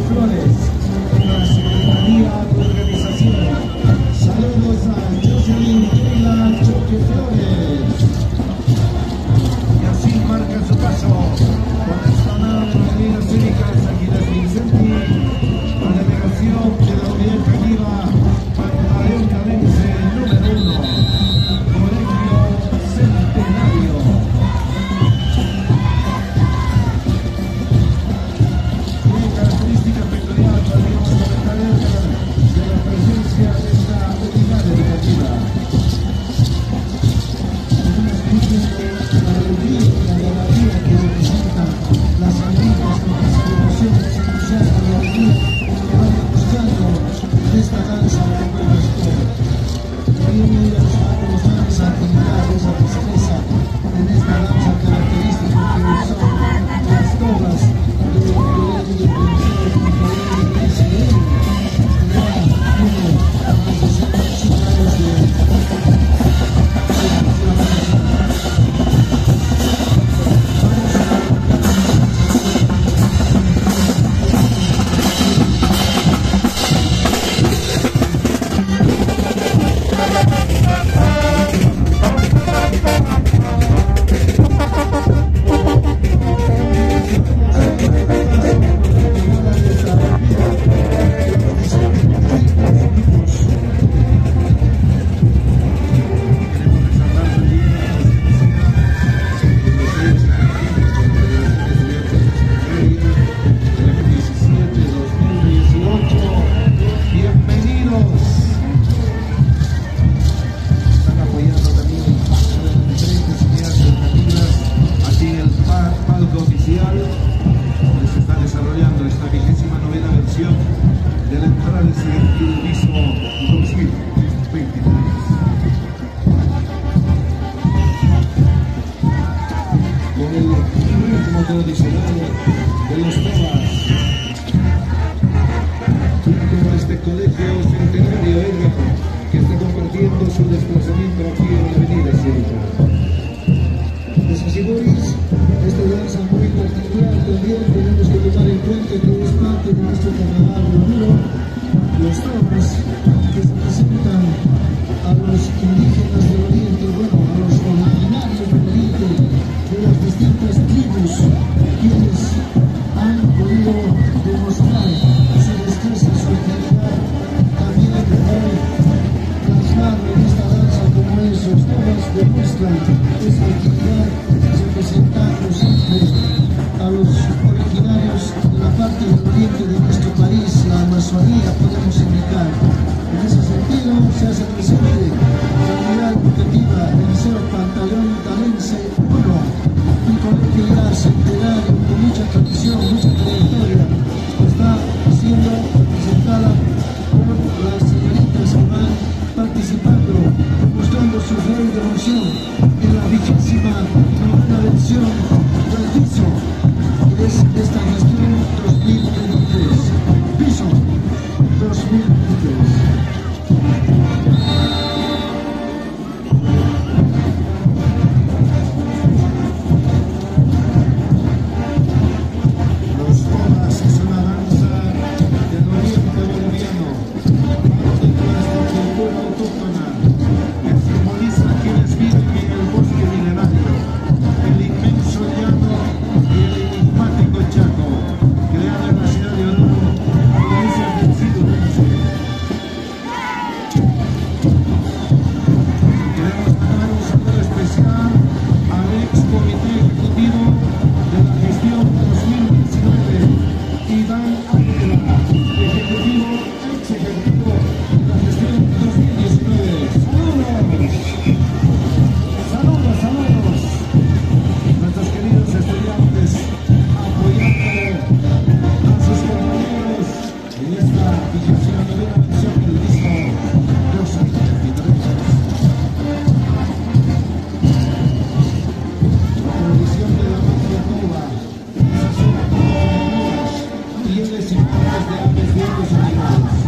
Flores, en la Secretaría de Organización. Saludos a Jocelyn Keila Choque Flores. Y así marca su paso con esta nave de las líneas cívicas Águilas Vicenti, la delegación de la Unidad Cativa Pantaleón Cadense número 1, Colegio Centenario. Tiene característica peculiar, podríamos comentar, de la presencia de esta unidad educativa. Algunos dicen que la alegría y la garantía que representan las amigas con las celebraciones entusiastas de alegría que van demostrando en esta danza de buenas cosas. También ellas van demostrando esa actividad, esa destreza en esta danza característica que son las togas de colegio de pensión y colegio de pensión. Ya tiene más de 65 años de tradicional de los temas. Como este colegio centenario que está compartiendo su desplazamiento aquí en la avenida Cívica. Los Asibores, esta danza muy particular también tenemos que tomar en cuenta que es parte de nuestro carnaval romano. Los temas que se presentan a los indígenas del Oriente, bueno, a los originarios del Oriente, de las distintas tribus, quienes han podido demostrar su destreza, su agilidad, también hoy plasmar en esta danza como esos temas demuestran esa agilidad, representando siempre a los originarios de la parte del oriente de nuestro país, la Amazonía, podemos indicar. En ese sentido se hace presente la unidad educativa del Liceo Pantaleón Cadense 1, un colegio ya centenario con mucha tradición, mucha trayectoria, está siendo presentada por las señoritas que van participando, mostrando su rol de emoción en la 29ª versión del piso de esta gestión 2023. Piso 2023. Desde aves, vientos y animales.